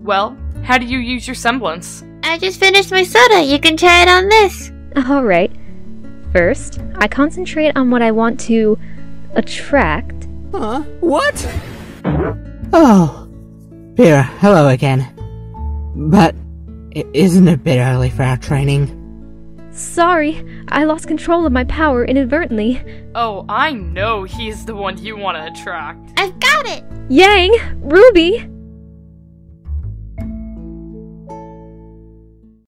Well, how do you use your semblance? I just finished my soda. You can try it on this. Alright. First, I concentrate on what I want to attract. Huh? What? Oh. Pyrrha, hello again. But, isn't it a bit early for our training? Sorry, I lost control of my power inadvertently. Oh, I know he's the one you want to attract. I've got it! Yang! Ruby!